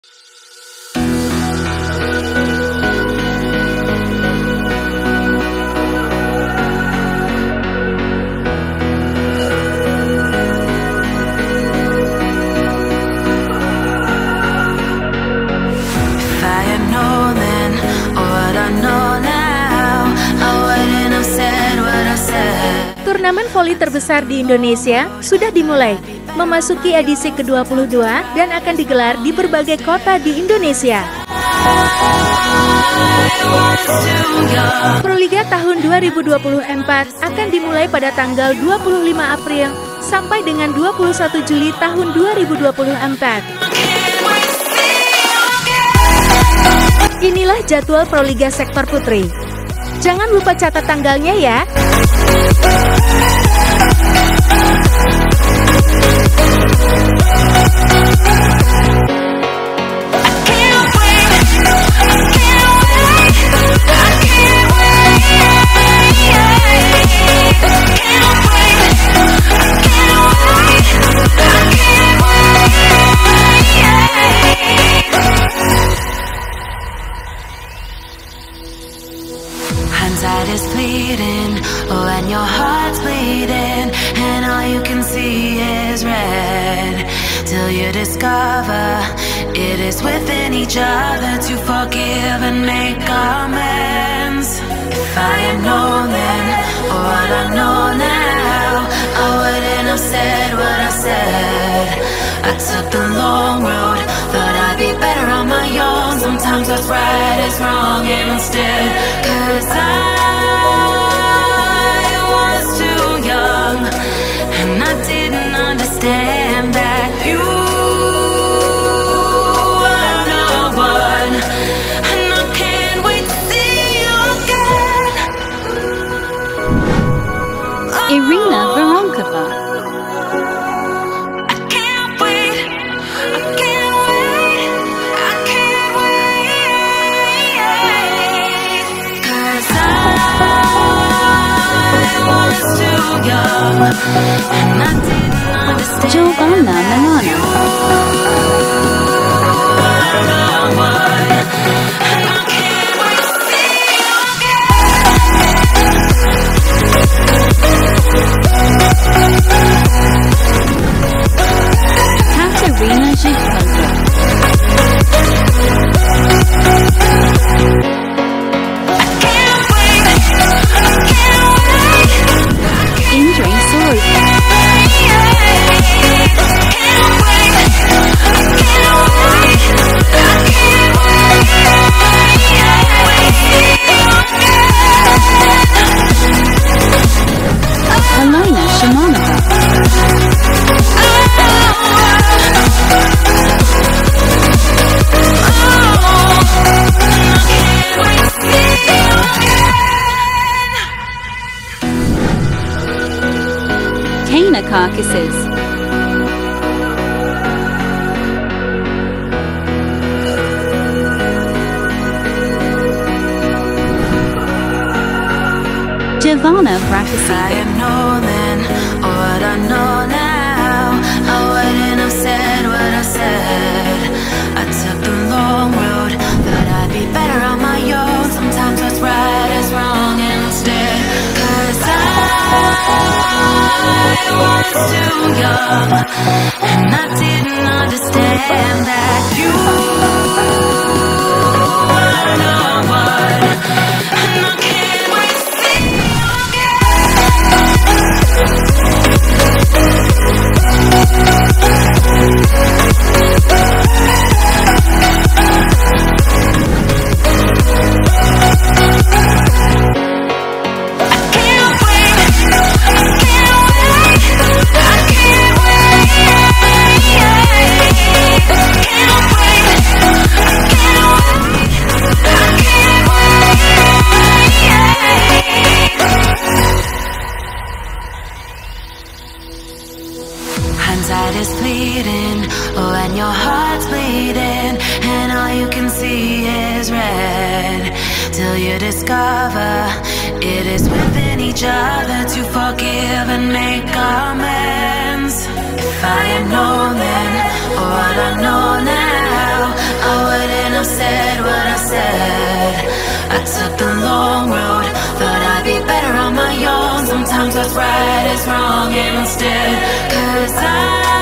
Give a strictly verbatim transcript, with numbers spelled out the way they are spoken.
Turnamen voli terbesar di Indonesia sudah dimulai, memasuki edisi ke dua puluh dua dan akan digelar di berbagai kota di Indonesia. Proliga tahun dua ribu dua puluh empat akan dimulai pada tanggal dua puluh lima April sampai dengan dua puluh satu Juli tahun dua ribu dua puluh empat. Inilah jadwal Proliga Sektor Putri. Jangan lupa catat tanggalnya ya. Hindsight is fleeting, oh, and your heart's bleeding, and all you can see is red, till you discover it is within each other to forgive and make amends. If I had known then, or what I know now, I wouldn't have said what I said. I took the long road, thought I'd be better on my own. Sometimes what's right is wrong instead, 'cause I was too young, and I didn't understand that you were the one, and I can't wait to see you again. Irina Voronkova. Giovanna Milano. Katerina Zhikova. Indra Sorokin. Helena Shimonova. Cana Carcasses. Giovanna Bracasi. I had known then, or what I know now, I wouldn't have said what I said. I took the long road, thought I'd be better on my own. Sometimes what's right is wrong instead, 'cause I was too young, and I didn't understand that you were the one, and I can't wait to see you Hindsight is fleeting, oh, and your heart's bleeding, and all you can see is red, till you discover it is within each other to forgive and make amends. If I had known then, or what I know now, I wouldn't have said what I said. I took the long road, thought I'd be better on my own. Sometimes what's right is wrong, and instead, 'cause I